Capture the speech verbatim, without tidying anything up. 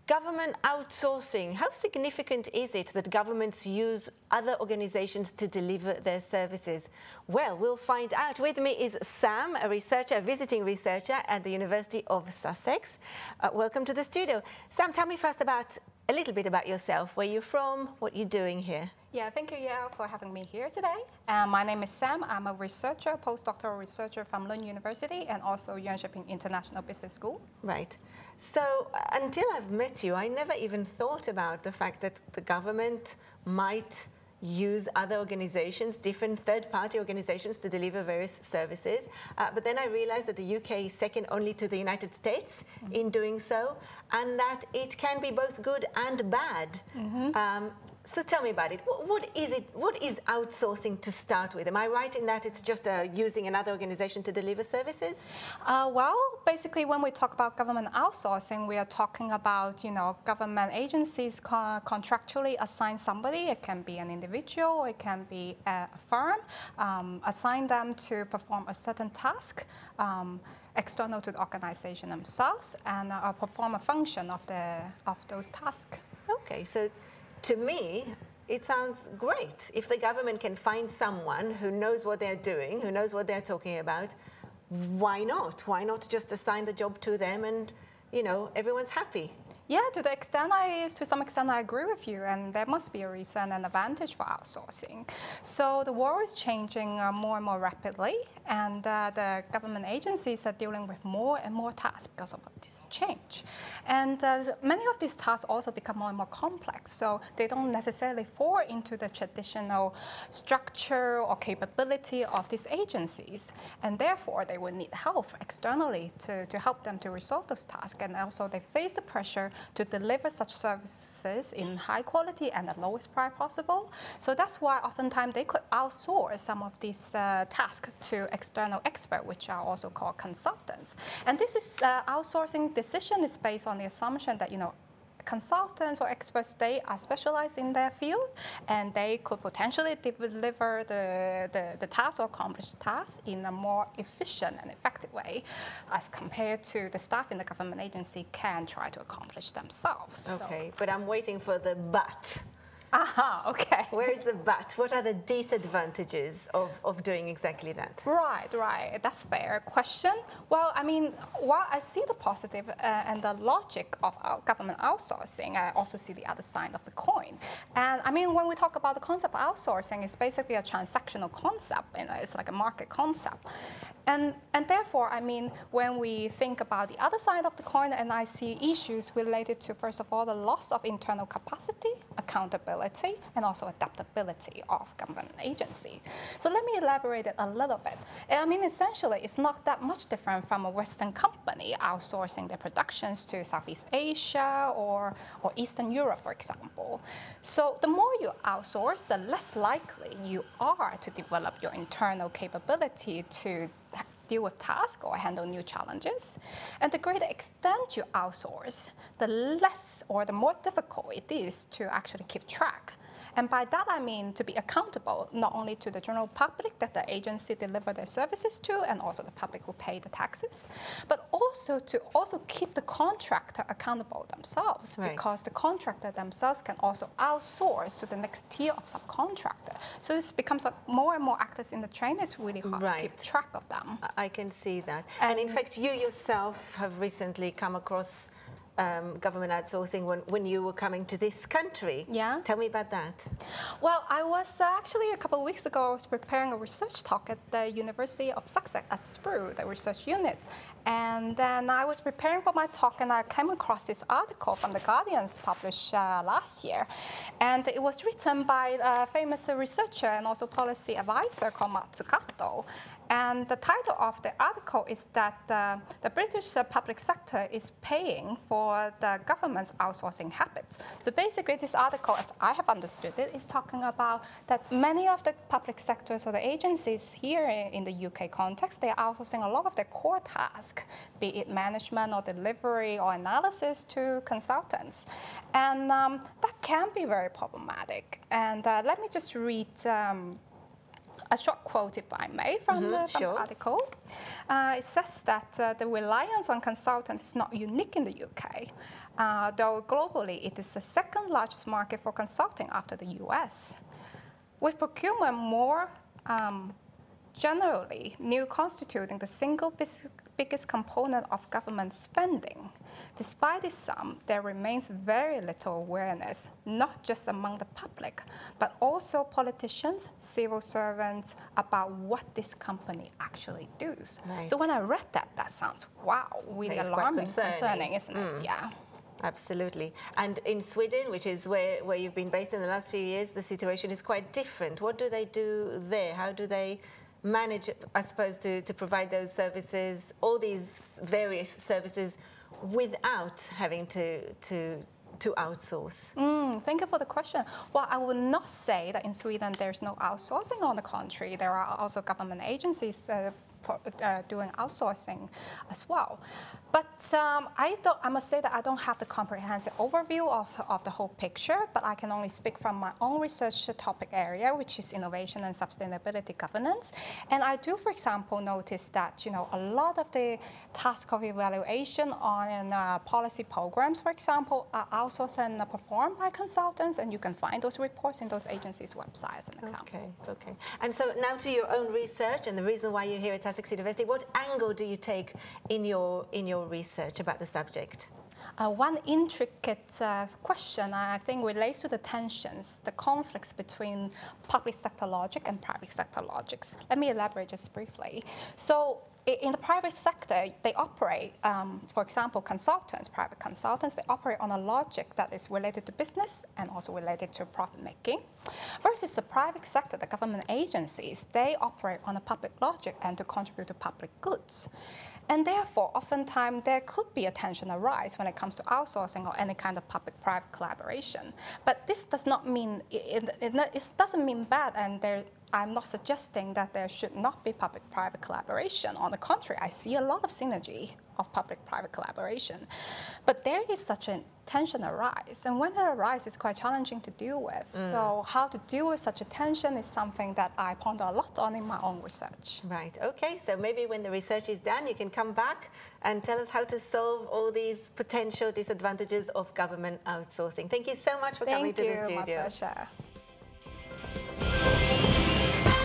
Government outsourcing. How significant is it that governments use other organizations to deliver their services? Well, we'll find out. With me is Sam, a researcher, a visiting researcher at the University of Sussex. Uh, welcome to the studio. Sam, tell me first about a little bit about yourself, where you're from, what you're doing here. Yeah, thank you, Yael, for having me here today. Um, my name is Sam. I'm a researcher, postdoctoral researcher from Lund University and also Jönköping International Business School. Right. So uh, until I've met you, I never even thought about the fact that the government might use other organizations, different third-party organizations to deliver various services. Uh, but then I realized that the U K is second only to the United States mm-hmm. in doing so, and that it can be both good and bad. Mm-hmm. um, So tell me about it. What, what is it? What is outsourcing to start with? Am I right in that it's just uh, using another organization to deliver services? Uh, well, basically, when we talk about government outsourcing, we are talking about, you know, government agencies co contractually assign somebody. It can be an individual, it can be a firm, um, assign them to perform a certain task um, external to the organization themselves, and uh, perform a function of the of those tasks. Okay, so. To me, it sounds great. If the government can find someone who knows what they're doing, who knows what they're talking about, why not? Why not just assign the job to them and, you know, everyone's happy? Yeah, to the extent I, to some extent I agree with you, and there must be a reason and advantage for outsourcing. So the world is changing uh, more and more rapidly, and uh, the government agencies are dealing with more and more tasks because of this change. And uh, many of these tasks also become more and more complex, so they don't necessarily fall into the traditional structure or capability of these agencies, and therefore they will need help externally to, to help them to resolve those tasks, and also they face the pressure to deliver such services in high quality and at lowest price possible. So that's why oftentimes they could outsource some of these uh, tasks to external experts, which are also called consultants. And this is uh, outsourcing decision is based on the assumption that, you know, consultants or experts, they are specialized in their field, and they could potentially deliver the, the, the task or accomplish tasks in a more efficient and effective way as compared to the staff in the government agency can try to accomplish themselves. Okay, so. But I'm waiting for the but. Aha, okay. Where is the but? What are the disadvantages of, of doing exactly that? Right, right. That's a fair question. Well, I mean, while I see the positive uh, and the logic of our government outsourcing, I also see the other side of the coin. And I mean, when we talk about the concept of outsourcing, it's basically a transactional concept, and it's like a market concept. And, and therefore, I mean, when we think about the other side of the coin, and I see issues related to, first of all, the loss of internal capacity, accountability, and also adaptability of government agency. So let me elaborate it a little bit. I mean, essentially, it's not that much different from a Western company outsourcing their productions to Southeast Asia or, or Eastern Europe, for example. So the more you outsource, the less likely you are to develop your internal capability to deal with tasks or handle new challenges. And the greater extent you outsource, the less or the more difficult it is to actually keep track. And by that, I mean to be accountable, not only to the general public that the agency deliver their services to, and also the public who pay the taxes, but also to also keep the contractor accountable themselves, right. Because the contractor themselves can also outsource to the next tier of subcontractor. So it becomes a more and more actors in the chain. It's really hard right. to keep track of them. I can see that. And, and in fact, you yourself have recently come across Um, government outsourcing when, when you were coming to this country. Yeah. Tell me about that. Well, I was uh, actually a couple of weeks ago, I was preparing a research talk at the University of Sussex at S P R U, the research unit. And then I was preparing for my talk, and I came across this article from The Guardian published uh, last year. And it was written by a famous researcher and also policy advisor called Matsukato. And the title of the article is that uh, the British uh, public sector is paying for the government's outsourcing habits. So basically, this article, as I have understood it, is talking about that many of the public sectors or the agencies here in the U K context, they are outsourcing a lot of their core tasks, be it management or delivery or analysis, to consultants. And um, that can be very problematic. And uh, let me just read um, a short quote, if I may, from, Mm-hmm, the, from sure. the article. Uh, it says that uh, the reliance on consultants is not unique in the U K, uh, though globally it is the second largest market for consulting after the U S. With procurement more um, generally new constituting the single bis- biggest component of government spending. Despite this sum, there remains very little awareness, not just among the public, but also politicians, civil servants, about what this company actually does. Right. So when I read that, that sounds, wow, really That is quite alarming, concerning. concerning, isn't it? Yeah. Absolutely. And in Sweden, which is where, where you've been based in the last few years, the situation is quite different. What do they do there? How do they manage, I suppose, to, to provide those services, all these various services, without having to, to, to outsource? Mm, thank you for the question. Well, I would not say that in Sweden there's no outsourcing. On the contrary, there are also government agencies uh, for, uh, doing outsourcing as well. But um, I, don't, I must say that I don't have the comprehensive overview of, of the whole picture, but I can only speak from my own research topic area, which is innovation and sustainability governance. And I do, for example, notice that, you know, a lot of the task of evaluation on uh, policy programs, for example, are outsourced and performed by consultants, and you can find those reports in those agencies' websites, as an example. Okay, okay. And so now to your own research and the reason why you're here at Sussex University, what angle do you take in your, in your research about the subject? Uh, one intricate uh, question, I think, relates to the tensions, the conflicts between public sector logic and private sector logics. Let me elaborate just briefly. So in the private sector, they operate, um, for example, consultants, private consultants, they operate on a logic that is related to business and also related to profit making. Versus the private sector, the government agencies, they operate on a public logic and to contribute to public goods. And therefore, oftentimes, there could be a tension arise when it comes to outsourcing or any kind of public-private collaboration. But this does not mean, it, it, it doesn't mean bad, and there, I'm not suggesting that there should not be public-private collaboration. On the contrary, I see a lot of synergy of public-private collaboration. But there is such a tension arise, and when it arises, it's quite challenging to deal with. Mm. So how to deal with such a tension is something that I ponder a lot on in my own research. Right, okay, so maybe when the research is done, you can come back and tell us how to solve all these potential disadvantages of government outsourcing. Thank you so much for Thank coming to you, the studio. My pleasure.